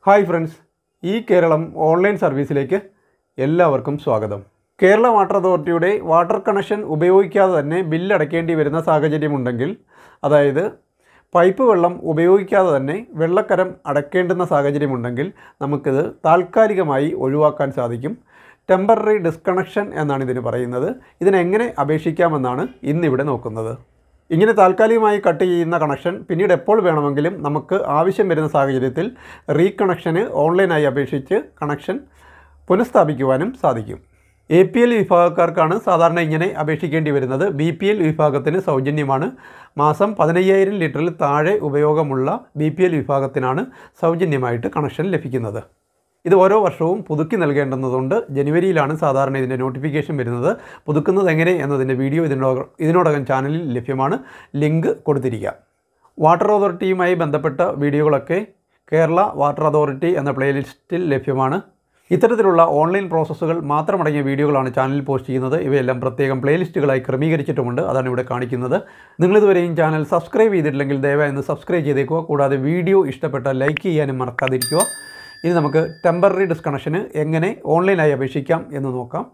Hi friends, Keralam online സർവീസിലേക്ക് എല്ലാവർക്കും സ്വാഗതം. കേരള വാട്ടർ അതോറിറ്റിയുടെ വാട്ടർ കണക്ഷൻ ഉപയോഗിക്കാതെ തന്നെ ബില്ല് അടയ്ക്കേണ്ടി വരുന്ന സാഹചര്യമുണ്ടെങ്കിൽ, അതായത് പൈപ്പ് വെള്ളം ഉപയോഗിക്കാതെ തന്നെ വെള്ളക്കരം അടയ്ക്കേണ്ടുന്ന സാഹചര്യമുണ്ടെങ്കിൽ നമുക്കിത് താൽക്കാലികമായി ഒഴിവാക്കാൻ സാധിക്കും. ടെമ്പററി ഡിസ്കണക്ഷൻ എന്നാണ് ഇതിന് പറയുന്നത്. ഇതിനെങ്ങനെ അപേക്ഷിക്കാമെന്നാണ് ഇന്നിവിടെ നോക്കുന്നത്. ഇങ്ങനെ താൽക്കാലികമായി കട്ട് ചെയ്യുന്ന കണക്ഷൻ പിന്നീട് എപ്പോൾ വേണമെങ്കിലും നമുക്ക് ആവശ്യം വരുന്ന സാഹചര്യത്തിൽ റീകണക്ഷന് ഓൺലൈനായി അപേക്ഷിച്ച് കണക്ഷൻ പുനഃസ്ഥാപിക്കുവാനും സാധിക്കും. APL വിഭാഗക്കാർക്കാണ് സാധാരണ ഇങ്ങനെ അപേക്ഷിക്കേണ്ടി വരുന്നത്. BPL വിഭാഗത്തിന് സൗജന്യമാണ്. മാസം 15,000 ലിറ്ററിൽ താഴെ ഉപയോഗമുള്ള BPL വിഭാഗത്തിനാണ് സൗജന്യമായിട്ട് കണക്ഷൻ ലഭിക്കുന്നത്. ഇത് ഓരോ വർഷവും പുതുക്കി നൽകേണ്ടുന്നതുകൊണ്ട് ജനുവരിയിലാണ് സാധാരണ ഇതിൻ്റെ നോട്ടിഫിക്കേഷൻ വരുന്നത്. പുതുക്കുന്നത് എങ്ങനെ എന്നതിൻ്റെ വീഡിയോ ഇതിനോടകം ചാനലിൽ ലഭ്യമാണ്. ലിങ്ക് കൊടുത്തിരിക്കാം. വാട്ടർ അതോറിറ്റിയുമായി ബന്ധപ്പെട്ട വീഡിയോകളൊക്കെ കേരള വാട്ടർ അതോറിറ്റി എന്ന പ്ലേലിസ്റ്റിൽ ലഭ്യമാണ്. ഇത്തരത്തിലുള്ള ഓൺലൈൻ പ്രോസസ്സുകൾ മാത്രമടങ്ങിയ വീഡിയോകളാണ് ചാനലിൽ പോസ്റ്റ് ചെയ്യുന്നത്. ഇവയെല്ലാം പ്രത്യേകം പ്ലേലിസ്റ്റുകളായി ക്രമീകരിച്ചിട്ടുമുണ്ട്. അതാണ് ഇവിടെ കാണിക്കുന്നത്. നിങ്ങളിതുവരെയും ചാനൽ സബ്സ്ക്രൈബ് ചെയ്തിട്ടില്ലെങ്കിൽ ദയവായി ഒന്ന് സബ്സ്ക്രൈബ് ചെയ്തേക്കുക. കൂടാതെ വീഡിയോ ഇഷ്ടപ്പെട്ടാൽ ലൈക്ക് ചെയ്യാനും മറക്കാതിരിക്കുക. ഇനി നമുക്ക് ടെമ്പററി ഡിസ്കണക്ഷന് എങ്ങനെ ഓൺലൈനായി അപേക്ഷിക്കാം എന്ന് നോക്കാം.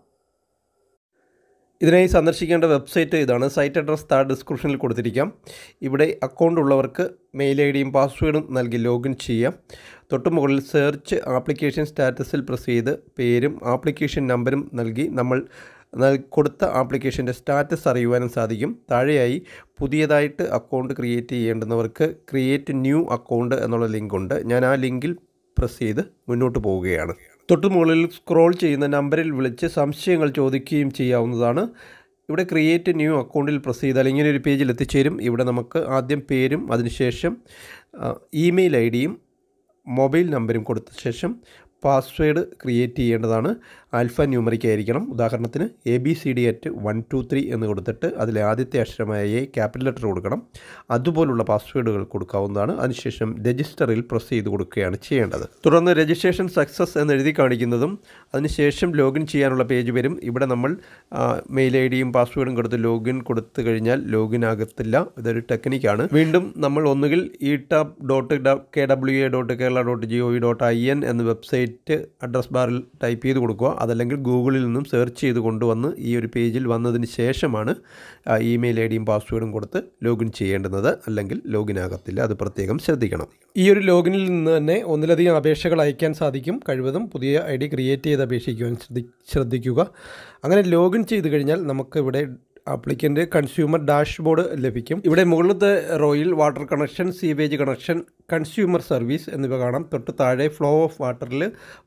ഇതിനായി സന്ദർശിക്കേണ്ട വെബ്സൈറ്റ് ഇതാണ്. സൈറ്റ് അഡ്രസ് താഴെ ഡിസ്ക്രിപ്ഷനിൽ കൊടുത്തിരിക്കാം. ഇവിടെ അക്കൗണ്ട് ഉള്ളവർക്ക് മെയിൽ ഐഡിയും പാസ്വേഡും നൽകി ലോഗിൻ ചെയ്യാം. തൊട്ടുമുകളിൽ സെർച്ച് ആപ്ലിക്കേഷൻ സ്റ്റാറ്റസിൽ പ്രസ് ചെയ്ത് പേരും ആപ്ലിക്കേഷൻ നമ്പരും നൽകി നമ്മൾ കൊടുത്ത ആപ്ലിക്കേഷൻ്റെ സ്റ്റാറ്റസ് അറിയുവാനും സാധിക്കും. താഴെയായി പുതിയതായിട്ട് അക്കൗണ്ട് ക്രിയേറ്റ് ചെയ്യേണ്ടുന്നവർക്ക് ക്രിയേറ്റ് ന്യൂ അക്കൗണ്ട് എന്നുള്ള ലിങ്കുണ്ട്. ഞാൻ ആ ലിങ്കിൽ പ്രസ് ചെയ്ത് മുന്നോട്ട് പോവുകയാണ്. തൊട്ടുമുകളിൽ സ്ക്രോൾ ചെയ്യുന്ന നമ്പറിൽ വിളിച്ച് സംശയങ്ങൾ ചോദിക്കുകയും ചെയ്യാവുന്നതാണ്. ഇവിടെ ക്രിയേറ്റ് ന്യൂ അക്കൗണ്ടിൽ പ്രസ് ചെയ്താൽ ഇങ്ങനെ ഒരു പേജിൽ എത്തിച്ചേരും. ഇവിടെ നമുക്ക് ആദ്യം പേരും അതിനുശേഷം ഇമെയിൽ ഐഡിയും മൊബൈൽ നമ്പരും കൊടുത്ത ശേഷം പാസ്വേഡ് ക്രിയേറ്റ് ചെയ്യേണ്ടതാണ്. ആൽഫ ന്യൂമറിക് ആയിരിക്കണം. ഉദാഹരണത്തിന് ABCD@123 എന്ന് കൊടുത്തിട്ട് അതിലെ ആദ്യത്തെ അക്ഷരമായ A ക്യാപിറ്റൽ ലെറ്റർ കൊടുക്കണം. അതുപോലുള്ള പാസ്വേഡുകൾ കൊടുക്കാവുന്നതാണ്. അതിനുശേഷം രജിസ്റ്ററിൽ പ്രസ് ചെയ്ത് കൊടുക്കുകയാണ് ചെയ്യേണ്ടത്. തുടർന്ന് രജിസ്ട്രേഷൻ സക്സസ് എന്ന് എഴുതി കാണിക്കുന്നതും അതിനുശേഷം ലോഗിൻ ചെയ്യാനുള്ള പേജ് വരും. ഇവിടെ നമ്മൾ മെയിൽ ഐഡിയും പാസ്വേഡും കൊടുത്ത് ലോഗിൻ കൊടുത്തു കഴിഞ്ഞാൽ ലോഗിൻ ആകത്തില്ല. ഇതൊരു ടെക്നിക്കാണ്. വീണ്ടും നമ്മൾ ഒന്നുകിൽ etap.kwa.kerala.gov.in എന്ന വെബ്സൈറ്റ് അഡ്രസ് ബാറിൽ ടൈപ്പ് ചെയ്ത് കൊടുക്കുക. അതല്ലെങ്കിൽ ഗൂഗിളിൽ നിന്നും സെർച്ച് ചെയ്ത് കൊണ്ടുവന്ന് ഈ ഒരു പേജിൽ വന്നതിന് ശേഷമാണ് ഇമെയിൽ ഐഡിയും പാസ്വേഡും കൊടുത്ത് ലോഗിൻ ചെയ്യേണ്ടുന്നത്. അല്ലെങ്കിൽ ലോഗിൻ ആകത്തില്ല. അത് പ്രത്യേകം ശ്രദ്ധിക്കണം. ഈ ഒരു ലോഗിനിൽ നിന്ന് തന്നെ ഒന്നിലധികം അപേക്ഷകൾ അയക്കാൻ സാധിക്കും. കഴിവതും പുതിയ ID ക്രിയേറ്റ് ചെയ്ത് അപേക്ഷിക്കുവാൻ ശ്രദ്ധിക്കുക. അങ്ങനെ ലോഗിൻ ചെയ്ത് കഴിഞ്ഞാൽ നമുക്ക് ഇവിടെ ആപ്ലിക്കൻ്റ് കൺസ്യൂമർ ഡാഷ്ബോർഡ് ലഭിക്കും. ഇവിടെ മുകളിലത്തെ റോയിൽ water connection, sewage connection, consumer service എന്നിവ കാണാം. തൊട്ട് താഴെ ഫ്ലോ ഓഫ് വാട്ടറിൽ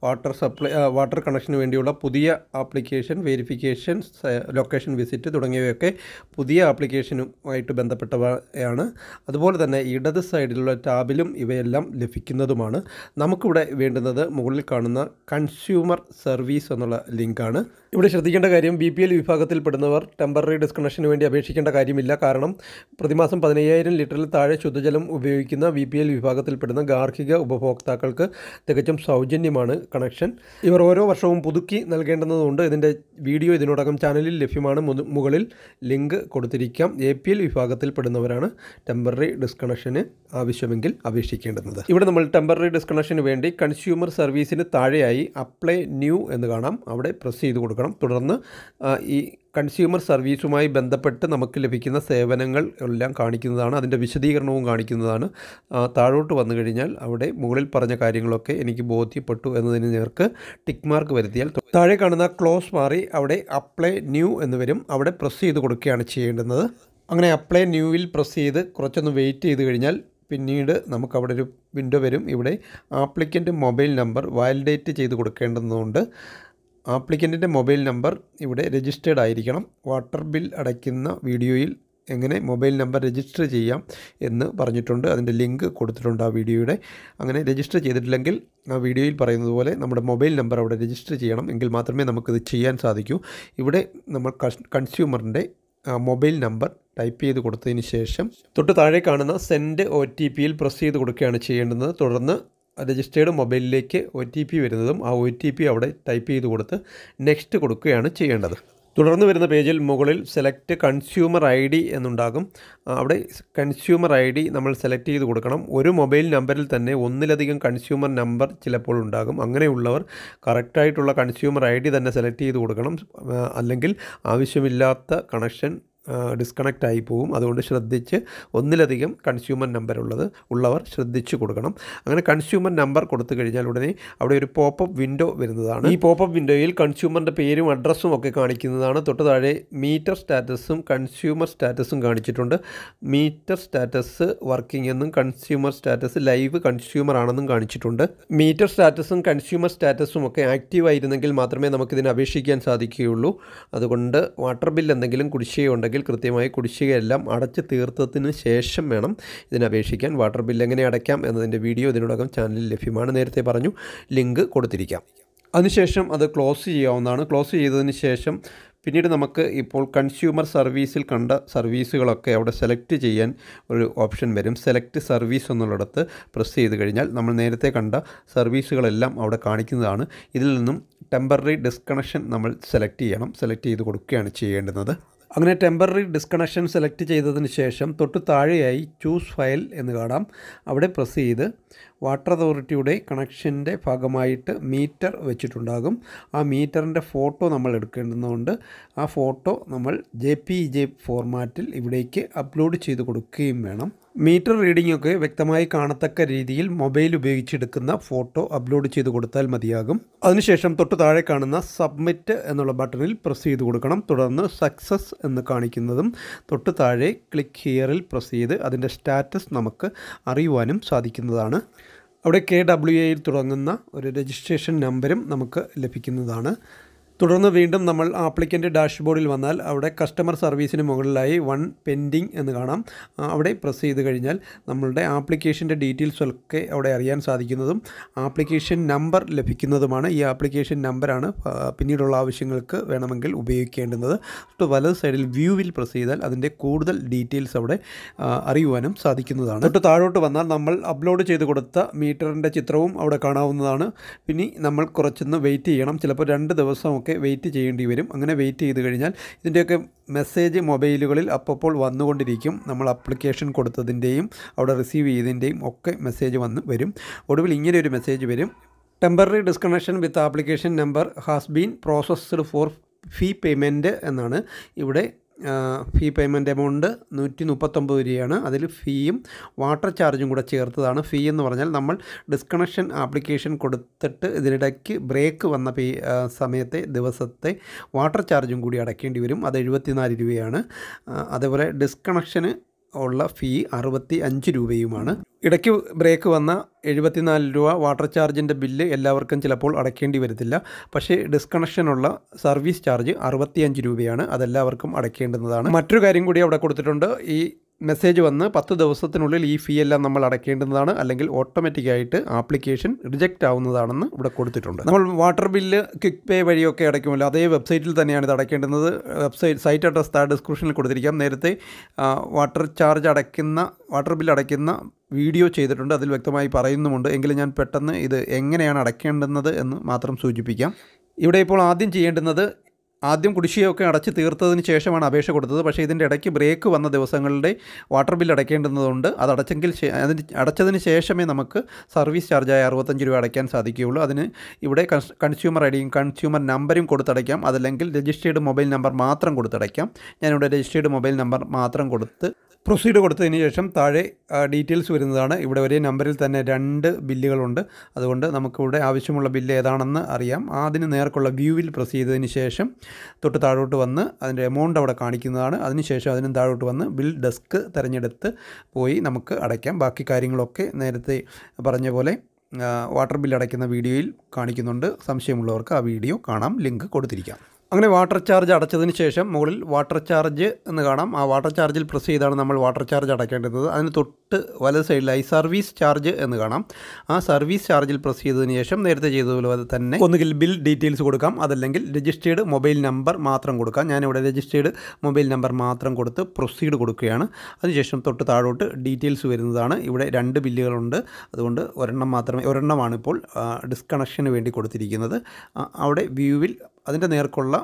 വാട്ടർ കണക്ഷന് വേണ്ടിയുള്ള പുതിയ ആപ്ലിക്കേഷൻ, വെരിഫിക്കേഷൻ, ലൊക്കേഷൻ വിസിറ്റ് തുടങ്ങിയവയൊക്കെ പുതിയ ആപ്ലിക്കേഷനുമായിട്ട് ബന്ധപ്പെട്ടവയാണ്. അതുപോലെ തന്നെ ഇടത് സൈഡിലുള്ള ടാബിലും ഇവയെല്ലാം ലഭിക്കുന്നതുമാണ്. നമുക്കിവിടെ വേണ്ടുന്നത് മുകളിൽ കാണുന്ന കൺസ്യൂമർ സർവീസ് എന്നുള്ള ലിങ്കാണ്. ഇവിടെ ശ്രദ്ധിക്കേണ്ട കാര്യം, BPL വിഭാഗത്തിൽപ്പെടുന്നവർ ടെമ്പററി ഡിസ്കണക്ഷന് വേണ്ടി അപേക്ഷിക്കേണ്ട കാര്യമില്ല. കാരണം പ്രതിമാസം 15,000 ലിറ്ററിൽ താഴെ ശുദ്ധജലം ഉപയോഗിക്കുന്ന BPL വിഭാഗത്തിൽപ്പെടുന്ന ഗാർഹിക ഉപഭോക്താക്കൾക്ക് തികച്ചും സൗജന്യമാണ് കണക്ഷൻ. ഇവർ ഓരോ വർഷവും പുതുക്കി നൽകേണ്ടതുകൊണ്ട് ഇതിൻ്റെ വീഡിയോ ഇതിനോടകം ചാനലിൽ ലഭ്യമാണ്. മുകളിൽ ലിങ്ക് കൊടുത്തിരിക്കാം. APL വിഭാഗത്തിൽപ്പെടുന്നവരാണ് ടെമ്പററി ഡിസ്കണക്ഷന് ആവശ്യമെങ്കിൽ അപേക്ഷിക്കേണ്ടത്. ഇവിടെ നമ്മൾ ടെമ്പററി ഡിസ്കണക്ഷന് വേണ്ടി കൺസ്യൂമർ സർവീസിന് താഴെയായി അപ്ലൈ ന്യൂ എന്ന് കാണാം. അവിടെ പ്രസ് ചെയ്ത് കൊടുക്കണം. തുടർന്ന് ഈ കൺസ്യൂമർ സർവീസുമായി ബന്ധപ്പെട്ട് നമുക്ക് ലഭിക്കുന്ന സേവനങ്ങൾ എല്ലാം കാണിക്കുന്നതാണ്. അതിൻ്റെ വിശദീകരണവും കാണിക്കുന്നതാണ്. താഴോട്ട് വന്നു കഴിഞ്ഞാൽ അവിടെ മുകളിൽ പറഞ്ഞ കാര്യങ്ങളൊക്കെ എനിക്ക് ബോധ്യപ്പെട്ടു എന്നതിന് നേർക്ക് ടിക്ക് മാർക്ക് വരുത്തിയാൽ താഴെ കാണുന്ന ക്ലോസ് മാറി അവിടെ അപ്ലൈ ന്യൂ എന്ന് വരും. അവിടെ പ്രസ് ചെയ്ത് കൊടുക്കുകയാണ് ചെയ്യേണ്ടുന്നത്. അങ്ങനെ അപ്ലൈ ന്യൂവിൽ പ്രസ് ചെയ്ത് കുറച്ചൊന്ന് വെയിറ്റ് ചെയ്ത് കഴിഞ്ഞാൽ പിന്നീട് നമുക്കവിടെ ഒരു വിൻഡോ വരും. ഇവിടെ ആപ്ലിക്കൻ്റ് മൊബൈൽ നമ്പർ വാലിഡേറ്റ് ചെയ്ത് കൊടുക്കേണ്ടതുണ്ട്. ആപ്ലിക്കൻറ്റിൻ്റെ മൊബൈൽ നമ്പർ ഇവിടെ രജിസ്റ്റേർഡ് ആയിരിക്കണം. വാട്ടർ ബിൽ അടയ്ക്കുന്ന വീഡിയോയിൽ എങ്ങനെ മൊബൈൽ നമ്പർ രജിസ്റ്റർ ചെയ്യാം എന്ന് പറഞ്ഞിട്ടുണ്ട്. അതിൻ്റെ ലിങ്ക് കൊടുത്തിട്ടുണ്ട് ആ വീഡിയോയുടെ. അങ്ങനെ രജിസ്റ്റർ ചെയ്തിട്ടില്ലെങ്കിൽ ആ വീഡിയോയിൽ പറയുന്നത് പോലെ നമ്മുടെ മൊബൈൽ നമ്പർ അവിടെ രജിസ്റ്റർ ചെയ്യണം. എങ്കിൽ മാത്രമേ നമുക്കിത് ചെയ്യാൻ സാധിക്കൂ. ഇവിടെ നമ്മൾ കൺസ്യൂമറിൻ്റെ മൊബൈൽ നമ്പർ ടൈപ്പ് ചെയ്ത് കൊടുത്തതിന് ശേഷം തൊട്ട് താഴെ കാണുന്ന സെൻഡ് OTPയിൽ പ്രസ് ചെയ്ത് കൊടുക്കുകയാണ് ചെയ്യേണ്ടുന്നത്. തുടർന്ന് രജിസ്റ്റേർഡ് മൊബൈലിലേക്ക് OTP വരുന്നതും ആ OTP അവിടെ ടൈപ്പ് ചെയ്ത് കൊടുത്ത് നെക്സ്റ്റ് കൊടുക്കുകയാണ് ചെയ്യേണ്ടത്. തുടർന്ന് വരുന്ന പേജിൽ മുകളിൽ സെലക്ട് കൺസ്യൂമർ ID എന്നുണ്ടാകും. അവിടെ കൺസ്യൂമർ ID നമ്മൾ സെലക്ട് ചെയ്ത് കൊടുക്കണം. ഒരു മൊബൈൽ നമ്പറിൽ തന്നെ ഒന്നിലധികം കൺസ്യൂമർ നമ്പർ ചിലപ്പോൾ ഉണ്ടാകും. അങ്ങനെയുള്ളവർ കറക്റ്റായിട്ടുള്ള കൺസ്യൂമർ ID തന്നെ സെലക്ട് ചെയ്ത് കൊടുക്കണം. അല്ലെങ്കിൽ ആവശ്യമില്ലാത്ത കണക്ഷൻ ഡിസ്കണക്റ്റ് ആയി പോവും. അതുകൊണ്ട് ശ്രദ്ധിച്ച് ഒന്നിലധികം കൺസ്യൂമർ നമ്പർ ഉള്ളവർ ശ്രദ്ധിച്ച് കൊടുക്കണം. അങ്ങനെ കൺസ്യൂമർ നമ്പർ കൊടുത്തു കഴിഞ്ഞാൽ ഉടനെ അവിടെ ഒരു പോപ്പപ്പ് വിൻഡോ വരുന്നതാണ്. ഈ പോപ്പപ്പ് വിൻഡോയിൽ കൺസ്യൂമറിൻ്റെ പേരും അഡ്രസ്സും ഒക്കെ കാണിക്കുന്നതാണ്. തൊട്ട് താഴെ മീറ്റർ സ്റ്റാറ്റസും കൺസ്യൂമർ സ്റ്റാറ്റസും കാണിച്ചിട്ടുണ്ട്. മീറ്റർ സ്റ്റാറ്റസ് വർക്കിംഗ് എന്നും കൺസ്യൂമർ സ്റ്റാറ്റസ് ലൈവ് കൺസ്യൂമർ ആണെന്നും കാണിച്ചിട്ടുണ്ട്. മീറ്റർ സ്റ്റാറ്റസും കൺസ്യൂമർ സ്റ്റാറ്റസും ഒക്കെ ആക്റ്റീവ് ആയിരുന്നെങ്കിൽ മാത്രമേ നമുക്കിതിന് അപേക്ഷിക്കാൻ സാധിക്കുകയുള്ളൂ. അതുകൊണ്ട് വാട്ടർ ബിൽ എന്തെങ്കിലും കുടിശ്ശികയുണ്ടെങ്കിൽ കൃത്യമായി കുടിശ്ശികയെല്ലാം അടച്ച് തീർത്തതിന് ശേഷം വേണം ഇതിന് അപേക്ഷിക്കാൻ. വാട്ടർ ബിൽ എങ്ങനെ അടയ്ക്കാം എന്നതിൻ്റെ വീഡിയോ ഇതിനോടകം ചാനലിൽ ലഭ്യമാണ്. നേരത്തെ പറഞ്ഞു, ലിങ്ക് കൊടുത്തിരിക്കാം. അതിനുശേഷം അത് ക്ലോസ് ചെയ്യാവുന്നതാണ്. ക്ലോസ് ചെയ്തതിന് ശേഷം പിന്നീട് നമുക്ക് ഇപ്പോൾ കൺസ്യൂമർ സർവീസിൽ കണ്ട സർവീസുകളൊക്കെ അവിടെ സെലക്ട് ചെയ്യാൻ ഒരു ഓപ്ഷൻ വരും. സെലക്ട് സർവീസ് എന്നുള്ളിടത്ത് പ്രസ് ചെയ്ത് കഴിഞ്ഞാൽ നമ്മൾ നേരത്തെ കണ്ട സർവീസുകളെല്ലാം അവിടെ കാണിക്കുന്നതാണ്. ഇതിൽ നിന്നും ടെമ്പററി ഡിസ്കണക്ഷൻ നമ്മൾ സെലക്ട് ചെയ്യണം. സെലക്ട് ചെയ്ത് കൊടുക്കുകയാണ് ചെയ്യേണ്ടുന്നത്. അങ്ങനെ ടെമ്പററി ഡിസ്കണക്ഷൻ സെലക്ട് ചെയ്തതിന് ശേഷം തൊട്ട് താഴെയായി ചൂസ് ഫയൽ എന്ന് കാണാം. അവിടെ പ്രസ് ചെയ്ത് വാട്ടർ അതോറിറ്റിയുടെ കണക്ഷൻ്റെ ഭാഗമായിട്ട് മീറ്റർ വെച്ചിട്ടുണ്ടാകും. ആ മീറ്ററിൻ്റെ ഫോട്ടോ നമ്മൾ എടുക്കേണ്ടതുകൊണ്ട് ആ ഫോട്ടോ നമ്മൾ JPEG ഫോർമാറ്റിൽ ഇവിടേക്ക് അപ്ലോഡ് ചെയ്ത് കൊടുക്കുകയും വേണം. മീറ്റർ റീഡിംഗ് ഒക്കെ വ്യക്തമായി കാണത്തക്ക രീതിയിൽ മൊബൈൽ ഉപയോഗിച്ചെടുക്കുന്ന ഫോട്ടോ അപ്ലോഡ് ചെയ്ത് കൊടുത്താൽ മതിയാകും. അതിനുശേഷം തൊട്ട് താഴെ കാണുന്ന സബ്മിറ്റ് എന്നുള്ള ബട്ടണിൽ പ്രസ് ചെയ്ത് കൊടുക്കണം. തുടർന്ന് സക്സസ് എന്ന് കാണിക്കുന്നതും തൊട്ട് താഴെ ക്ലിക്ക് ഹിയറിൽ പ്രസ് ചെയ്ത് അതിൻ്റെ സ്റ്റാറ്റസ് നമുക്ക് അറിയുവാനും സാധിക്കുന്നതാണ്. അവിടെ KWAയിൽ തുടങ്ങുന്ന ഒരു രജിസ്ട്രേഷൻ നമ്പരും നമുക്ക് ലഭിക്കുന്നതാണ്. തുടർന്ന് വീണ്ടും നമ്മൾ ആപ്ലിക്കൻ്റ് ഡാഷ്ബോർഡിൽ വന്നാൽ അവിടെ കസ്റ്റമർ സർവീസിന് മുകളിലായി 1 പെൻഡിങ് എന്ന് കാണാം. അവിടെ പ്രസ് ചെയ്ത് കഴിഞ്ഞാൽ നമ്മളുടെ ആപ്ലിക്കേഷൻ്റെ ഡീറ്റെയിൽസൊക്കെ അവിടെ അറിയാൻ സാധിക്കുന്നതും ആപ്ലിക്കേഷൻ നമ്പർ ലഭിക്കുന്നതുമാണ്. ഈ ആപ്ലിക്കേഷൻ നമ്പറാണ് പിന്നീടുള്ള ആവശ്യങ്ങൾക്ക് വേണമെങ്കിൽ ഉപയോഗിക്കേണ്ടുന്നത്. വലത് സൈഡിൽ വ്യൂവിൽ പ്രസ് ചെയ്താൽ അതിൻ്റെ കൂടുതൽ ഡീറ്റെയിൽസ് അവിടെ അറിയുവാനും സാധിക്കുന്നതാണ്. തൊട്ട് താഴോട്ട് വന്നാൽ നമ്മൾ അപ്ലോഡ് ചെയ്ത് കൊടുത്ത മീറ്ററിൻ്റെ ചിത്രവും അവിടെ കാണാവുന്നതാണ്. പിന്നെ നമ്മൾ കുറച്ചൊന്ന് വെയിറ്റ് ചെയ്യണം. ചിലപ്പോൾ 2 ദിവസമൊക്കെ വെയിറ്റ് ചെയ്യേണ്ടി വരും. അങ്ങനെ വെയിറ്റ് ചെയ്ത് കഴിഞ്ഞാൽ ഇതിൻ്റെയൊക്കെ മെസ്സേജ് മൊബൈലുകളിൽ അപ്പോൾ വന്നുകൊണ്ടിരിക്കും. നമ്മൾ ആപ്ലിക്കേഷൻ കൊടുത്തതിൻ്റെയും അവിടെ റിസീവ് ചെയ്തതിൻ്റെയും ഒക്കെ മെസ്സേജ് വരും. ഒടുവിൽ ഇങ്ങനെ ഒരു മെസ്സേജ് വരും: temporary disconnection with application number has been processed for fee payment എന്നാണ്. ഇവിടെ ഫീ പേയ്മെൻറ്റ് എമൗണ്ട് 139 രൂപയാണ്. അതിൽ ഫീയും വാട്ടർ ചാർജും കൂടെ ചേർത്തതാണ്. ഫീ എന്ന് പറഞ്ഞാൽ നമ്മൾ ഡിസ്കണക്ഷൻ ആപ്ലിക്കേഷൻ കൊടുത്തിട്ട് ഇതിനിടയ്ക്ക് ബ്രേക്ക് വന്ന സമയത്തെ ദിവസത്തെ വാട്ടർ ചാർജും കൂടി അടയ്ക്കേണ്ടി വരും. അത് 74 രൂപയാണ്. അതേപോലെ ഡിസ്കണക്ഷന് ഉള്ള ഫീ 65 രൂപയുമാണ്. ഇടയ്ക്ക് ബ്രേക്ക് വന്ന 74 രൂപ വാട്ടർ ചാർജിൻ്റെ ബില്ല് എല്ലാവർക്കും ചിലപ്പോൾ അടയ്ക്കേണ്ടി വരത്തില്ല. പക്ഷേ ഡിസ്കണക്ഷനുള്ള സർവീസ് ചാർജ് 65 രൂപയാണ്. അതെല്ലാവർക്കും അടയ്ക്കേണ്ടുന്നതാണ്. മറ്റൊരു കാര്യം കൂടി അവിടെ കൊടുത്തിട്ടുണ്ട്. ഈ മെസ്സേജ് വന്ന് 10 ദിവസത്തിനുള്ളിൽ ഈ ഫീ എല്ലാം നമ്മൾ അടയ്ക്കേണ്ടതാണ്. അല്ലെങ്കിൽ ഓട്ടോമാറ്റിക്കായിട്ട് ആപ്ലിക്കേഷൻ റിജക്റ്റ് ആവുന്നതാണെന്ന് ഇവിടെ കൊടുത്തിട്ടുണ്ട്. നമ്മൾ വാട്ടർ ബില്ല് ക്വിക്ക് പേ വഴിയൊക്കെ അടയ്ക്കുമല്ലോ, അതേ വെബ്സൈറ്റിൽ തന്നെയാണ് ഇത് അടയ്ക്കേണ്ടുന്നത്. സൈറ്റ് അഡ്രസ് താഴെ ഡിസ്ക്രിപ്ഷനിൽ കൊടുത്തിരിക്കാം. നേരത്തെ വാട്ടർ ബില്ല് അടയ്ക്കുന്ന വീഡിയോ ചെയ്തിട്ടുണ്ട്. അതിൽ വ്യക്തമായി പറയുന്നുമുണ്ട്. എങ്കിലും ഞാൻ പെട്ടെന്ന് ഇത് എങ്ങനെയാണ് അടയ്ക്കേണ്ടുന്നത് എന്ന് മാത്രം സൂചിപ്പിക്കാം. ഇവിടെ ഇപ്പോൾ ആദ്യം കുടിശ്ശികയൊക്കെ അടച്ച് തീർത്തതിന് ശേഷമാണ് അപേക്ഷ കൊടുത്തത്. പക്ഷേ ഇതിൻ്റെ ഇടയ്ക്ക് ബ്രേക്ക് വന്ന ദിവസങ്ങളുടെ വാട്ടർ ബില്ല് അടയ്ക്കേണ്ടുന്നതുണ്ട്. അത് അടച്ചതിന് ശേഷമേ നമുക്ക് സർവീസ് ചാർജായ 65 രൂപ അടയ്ക്കാൻ സാധിക്കുകയുള്ളൂ. അതിന് ഇവിടെ കൺസ്യൂമർ ഐഡിയും കൺസ്യൂമർ നമ്പരും കൊടുത്തടയ്ക്കാം. അതല്ലെങ്കിൽ രജിസ്റ്റേർഡ് മൊബൈൽ നമ്പർ മാത്രം കൊടുത്തടയ്ക്കാം. ഞാനിവിടെ രജിസ്റ്റേർഡ് മൊബൈൽ നമ്പർ മാത്രം കൊടുത്ത് പ്രൊസീഡ് കൊടുത്തതിന് ശേഷം താഴെ ഡീറ്റെയിൽസ് വരുന്നതാണ്. ഇവിടെ ഒരേ നമ്പറിൽ തന്നെ 2 ബില്ലുകളുണ്ട്. അതുകൊണ്ട് നമുക്കിവിടെ ആവശ്യമുള്ള ബില്ല് ഏതാണെന്ന് അറിയാം. അതിന് നേർക്കുള്ള വ്യൂവിൽ പ്രസ് ചെയ്തതിന് ശേഷം തൊട്ട് താഴോട്ട് വന്ന് അതിൻ്റെ എമൗണ്ട് അവിടെ കാണിക്കുന്നതാണ്. അതിനുശേഷം അതിനും താഴോട്ട് വന്ന് ബിൽ ഡെസ്ക് തിരഞ്ഞെടുത്ത് പോയി നമുക്ക് അടയ്ക്കാം. ബാക്കി കാര്യങ്ങളൊക്കെ നേരത്തെ പറഞ്ഞ പോലെ വാട്ടർ ബില്ല് അടയ്ക്കുന്ന വീഡിയോയിൽ കാണിക്കുന്നുണ്ട്. സംശയമുള്ളവർക്ക് ആ വീഡിയോ കാണാം. ലിങ്ക് കൊടുത്തിരിക്കാം. അങ്ങനെ വാട്ടർ ചാർജ് അടച്ചതിന് ശേഷം മുകളിൽ വാട്ടർ ചാർജ് എന്ന് കാണാം. ആ വാട്ടർ ചാർജിൽ പ്രസ് ചെയ്താണ് നമ്മൾ വാട്ടർ ചാർജ് അടയ്ക്കേണ്ടത്. അതിന് തൊട്ട് വലത് സൈഡിലായി സർവീസ് ചാർജ് എന്ന് കാണാം. ആ സർവീസ് ചാർജിൽ പ്രസ് ചെയ്തതിന് ശേഷം നേരത്തെ ചെയ്തതുപോലെ തന്നെ ഒന്നുകിൽ ബിൽ ഡീറ്റെയിൽസ് കൊടുക്കാം, അതല്ലെങ്കിൽ രജിസ്റ്റേർഡ് മൊബൈൽ നമ്പർ മാത്രം കൊടുക്കാം. ഞാനിവിടെ രജിസ്റ്റേർഡ് മൊബൈൽ നമ്പർ മാത്രം കൊടുത്ത് പ്രൊസീഡ് കൊടുക്കുകയാണ്. അതിനുശേഷം തൊട്ട് താഴോട്ട് ഡീറ്റെയിൽസ് വരുന്നതാണ്. ഇവിടെ 2 ബില്ലുകളുണ്ട്. അതുകൊണ്ട് ഒരെണ്ണമാണ് ഇപ്പോൾ ഡിസ്കണക്ഷന് വേണ്ടി കൊടുത്തിരിക്കുന്നത്. അവിടെ വ്യൂവിൽ അതിൻ്റെ നേർക്കുള്ള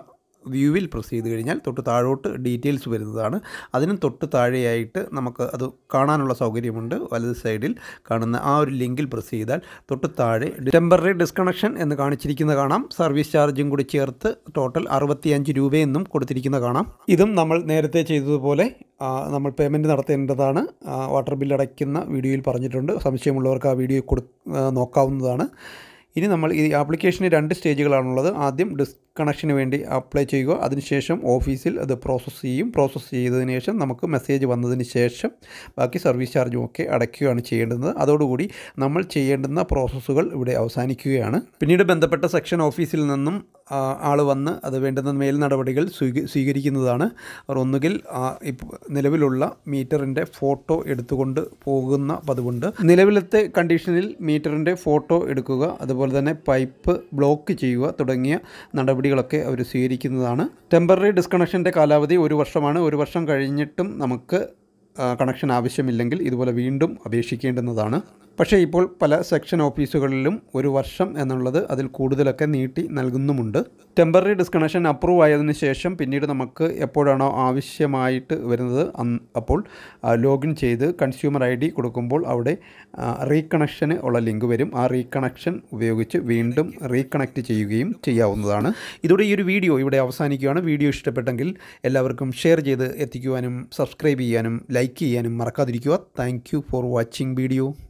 വ്യൂവിൽ പ്രസ് ചെയ്ത് കഴിഞ്ഞാൽ തൊട്ട് താഴോട്ട് ഡീറ്റെയിൽസ് വരുന്നതാണ്. അതിനും തൊട്ട് താഴെയായിട്ട് നമുക്ക് അത് കാണാനുള്ള സൗകര്യമുണ്ട്. വലത് സൈഡിൽ കാണുന്ന ആ ഒരു ലിങ്കിൽ പ്രസ് ചെയ്താൽ തൊട്ട് താഴെ ടെമ്പററി ഡിസ്കണക്ഷൻ എന്ന് കാണിച്ചിരിക്കുന്ന കാണാം. സർവീസ് ചാർജും കൂടി ചേർത്ത് ടോട്ടൽ 65 രൂപയെന്നും കൊടുത്തിരിക്കുന്ന കാണാം. ഇതും നമ്മൾ നേരത്തെ ചെയ്തതുപോലെ നമ്മൾ പേയ്മെൻറ്റ് നടത്തേണ്ടതാണ്. വാട്ടർ ബില്ല് അടയ്ക്കുന്ന വീഡിയോയിൽ പറഞ്ഞിട്ടുണ്ട്. സംശയമുള്ളവർക്ക് ആ വീഡിയോ നോക്കാവുന്നതാണ്. ഇനി നമ്മൾ ഈ ആപ്ലിക്കേഷന് 2 സ്റ്റേജുകളാണുള്ളത്. ആദ്യം ഡിസ്കണക്ഷന് വേണ്ടി അപ്ലൈ ചെയ്യുക. അതിനുശേഷം ഓഫീസിൽ അത് പ്രോസസ്സ് ചെയ്യും. പ്രോസസ്സ് ചെയ്തതിന് ശേഷം നമുക്ക് മെസ്സേജ് വന്നതിന് ശേഷം ബാക്കി സർവീസ് ചാർജും ഒക്കെ അടയ്ക്കുകയാണ് ചെയ്യേണ്ടത്. അതോടുകൂടി നമ്മൾ ചെയ്യേണ്ടുന്ന പ്രോസസ്സുകൾ ഇവിടെ അവസാനിക്കുകയാണ്. പിന്നീട് ബന്ധപ്പെട്ട സെക്ഷൻ ഓഫീസിൽ നിന്നും ആൾ വന്ന് അത് വേണ്ടുന്ന മേൽ നടപടികൾ സ്വീകരിക്കുന്നതാണ്. അവർ ഒന്നുകിൽ നിലവിലുള്ള മീറ്ററിൻ്റെ ഫോട്ടോ എടുത്തുകൊണ്ട് പോകുന്ന പതിവുണ്ട്. നിലവിലത്തെ കണ്ടീഷനിൽ മീറ്ററിൻ്റെ ഫോട്ടോ എടുക്കുക, അതുപോലെ തന്നെ പൈപ്പ് ബ്ലോക്ക് ചെയ്യുക തുടങ്ങിയ നടപടികളൊക്കെ അവർ സ്വീകരിക്കുന്നതാണ്. ടെമ്പററി ഡിസ്കണക്ഷൻ്റെ കാലാവധി 1 വർഷമാണ്. 1 വർഷം കഴിഞ്ഞിട്ടും നമുക്ക് കണക്ഷൻ ആവശ്യമില്ലെങ്കിൽ ഇതുപോലെ വീണ്ടും അപേക്ഷിക്കേണ്ടുന്നതാണ്. പക്ഷേ ഇപ്പോൾ പല സെക്ഷൻ ഓഫീസുകളിലും 1 വർഷം എന്നുള്ളത് അതിൽ കൂടുതലൊക്കെ നീട്ടി നൽകുന്നുമുണ്ട്. ടെമ്പററി ഡിസ്കണക്ഷൻ അപ്രൂവ് ആയതിനു ശേഷം പിന്നീട് നമുക്ക് എപ്പോഴാണോ ആവശ്യമായിട്ട് വരുന്നത് അപ്പോൾ ലോഗിൻ ചെയ്ത് കൺസ്യൂമർ ID കൊടുക്കുമ്പോൾ അവിടെ റീകണക്ഷന് ഉള്ള ലിങ്ക് വരും. ആ റീകണക്ഷൻ ഉപയോഗിച്ച് വീണ്ടും റീകണക്റ്റ് ചെയ്യുകയും ചെയ്യാവുന്നതാണ്. ഇതോടെ ഈ ഒരു വീഡിയോ ഇവിടെ അവസാനിക്കുകയാണ്. വീഡിയോ ഇഷ്ടപ്പെട്ടെങ്കിൽ എല്ലാവർക്കും ഷെയർ ചെയ്ത് എത്തിക്കുവാനും സബ്സ്ക്രൈബ് ചെയ്യാനും ലൈക്ക് ചെയ്യാനും മറക്കാതിരിക്കുക. Thank you for watching video.